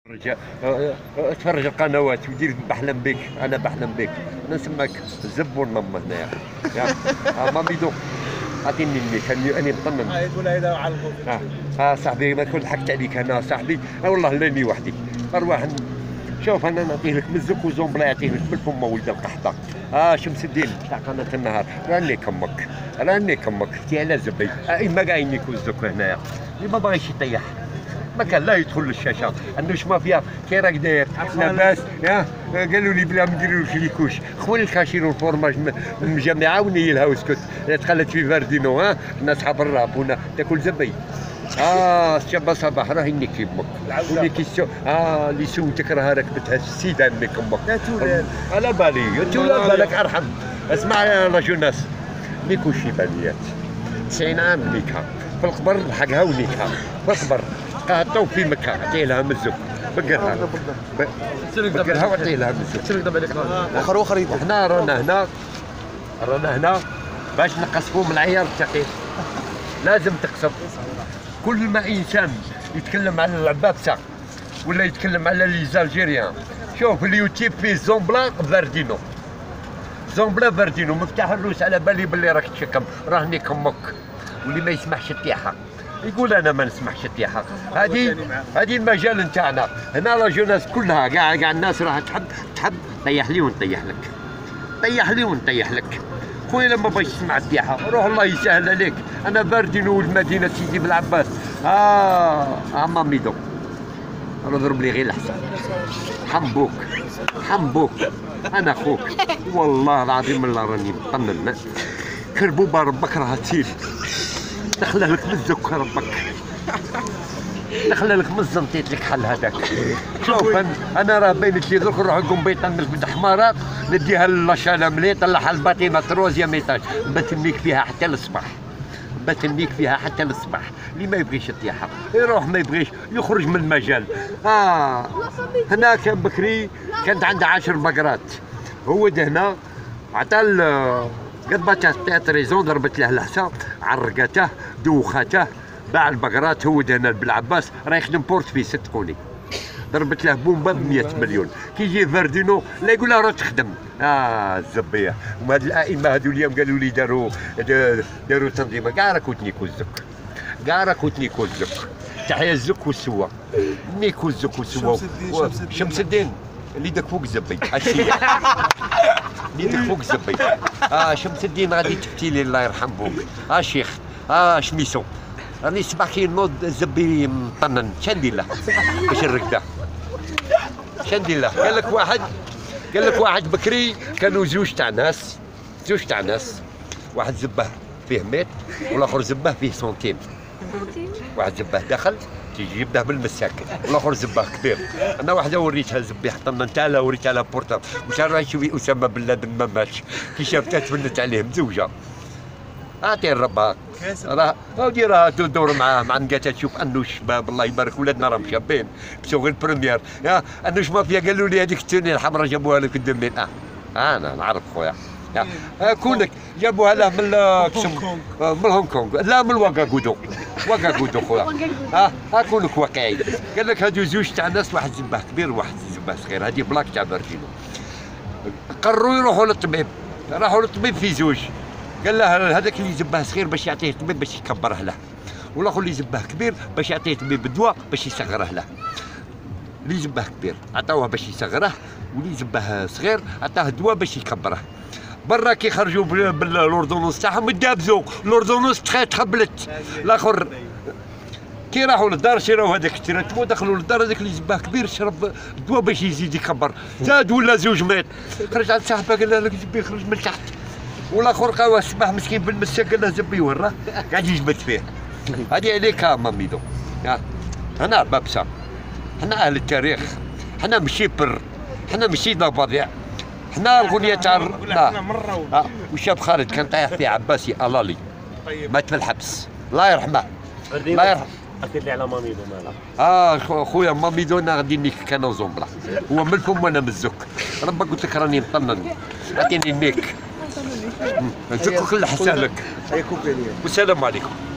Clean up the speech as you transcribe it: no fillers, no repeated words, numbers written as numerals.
تفرج القنوات ودير بحلم بك، انا بحلم بك، انا نسماك الزبون ماما هنايا يا ماميدو عطيني الميك اني نطمن. يقول هذا على صاحبي ما كل حكت عليك انا صاحبي والله لاني وحدي ارواح. شوف انا نعطيه لك مزك وزومبلا يعطيه لك بالفم ولد القحطه. شمس الدين تاع قناه النهار راني كمك راني كمك تي على زبي ما قايني كوزك هنايا اللي ما باغيش يطيح ما كان لا يدخل للشاشه عندوش مافيا كي راك داير لاباس قالوا لي بلا ما نديروش ليكوش خويا الكاشير والفورماج من الجامعه ونيلها واسكت تخلت في فاردينو حنا صحاب الراب هنا تاكل زبي. الشابه صباح راهي نيكي امك ولي كيسيون اللي سوتك راها ركبتها السيده نيك امك على بالي تولى بالك ارحم. اسمع يا لاجوناس نيكو شيبانيات 90 عام نيكها في القبر لحقها ونيكها في القبر قاطو في مكه عطيه لها مزك بقرها بقرها وعطيه لها مزك شنو دابا عليك وخر يدير. حنا رانا هنا باش نقصفوا من العيار الثقيل لازم تقصف. كل ما انسان يتكلم على العبابسه ولا يتكلم على لي زالجيريان شوف اليوتيوب فيه زومبلا فاردينو زومبلا فاردينو مفتاح الروس على بالي باللي راك تشكم راني كمك واللي ما يسمحش الطيحه يقول انا ما نسمحش الطيحه. هذه المجال نتاعنا هنا لا جوناس كلها كاع الناس راح تحب طيح لي ونطيح لك طيح لي ونطيح لك خويا لما باش تسمع الطيحه روح الله يسهل عليك. انا فاردينو ولد مدينه سيدي بالعباس ماميدو نضرب لي غير الحسن حمبوك انا اخوك والله العظيم الله راني مطمن. كربوبه ربك راها تسيل دخله لك مزك ربك دخله لك مزنطيت لك حل هذاك. شوف انا راه بينت لي درك نروح نقوم بيطنك بالحمارات نديها للاشاله ملي طلعها الباطيمه تروزيام ايطاج بتنيك فيها حتى للصباح بتنيك فيها حتى للصباح. اللي ما يبغيش الطيحه يروح ما يبغيش يخرج من المجال. هنا كان بكري كانت عنده 10 بقرات هو هنا عطى قد تياتريزون ضربت له الحسا عرقته دوخته باع البقرات هو هنا بالعباس راه يخدم بورتفيس صدقوني ضربت له بومبا ب 100 مليون. كي يجي فاردينو لا يقول له راه تخدم. الزبيه وما هاد الائمه هادو اليوم قالوا لي داروا تنظيمه كاع راك نيكو الزك كاع راك نيكو الزك تحيا الزك والسوا نيكو الزك والسوا. شمس الدين اللي داك فوق الزبي اللي داك فوق الزبي. شمس الدين غادي تفتي لي الله يرحم بوك. شيخ شميسو راني صباح كي نوض الزبي مطنن شندير له باش نرقده شندير له. قال لك واحد بكري كانوا زوج تاع ناس واحد زبه فيه 100 والاخر زبه فيه سنتيم. واحد زبه دخل تيجي يبدا بالمساكن والاخر زبه كبير. انا واحده وريتها زبي حطنا نتاعها وريتها لها بورطاب واش راهي تشوفي اسامه بن لادن ما ماتش كي شافتها تفنت عليه مزوجه. اعطي الربا راه ودي راه تدور مع نقاتها تشوف انو شباب الله يبارك ولادنا راهم شابين مشاو غير البريمير انو مافيا قالوا لي هذيك التوني الحمراء جابوها لك 2000 انا نعرف خويا كونك جابوها له من هونغ كونغ لا من واكاغودو خويا كونك واقعي. قال لك هادو زوج تاع ناس واحد زباه كبير وواحد زباه صغير هذه بلاك تاع فاردينو. قرروا يروحوا للطبيب راحوا للطبيب في زوج قال له هذاك اللي زباه صغير باش يعطيه الطبيب باش يكبره له والاخر اللي زباه كبير باش يعطيه الطبيب الدواء باش يصغره له. اللي زباه كبير عطاوه باش يصغره واللي زباه صغير عطاه الدواء باش يكبره. برا كي خرجوا بالاردونوس تاعهم يدابزوا الاردونوس تخبلت. الاخر كي راحوا للدار شراو هذاك التريتمون دخلوا للدار هذاك اللي زباه كبير شرب الدواء باش يزيد يكبر زاد ولا زوج مات. خرج عند صاحبه قال له لك زبي خرج من تحت والاخر قاوه الصباح مسكين بالمسا قال له زبي وراه قاعد يجبد فيه. هذه عليك ماميدو. حنا بابسه حنا اهل التاريخ حنا ماشي حنا ماشي ضفادع. حنا الغنيه تاع وشاب خالد كان طايح فيه عباسي الالي مات في الحبس الله يرحمه الله يرحمه. اكد لي على ماميدو مالها. خويا ماميدو انا غادي نيك كان زومبلا هو من الفم وانا من الزك. ربك قلت لك راني مطنن اعطيني النيك نزك كل حسالك. والسلام عليكم.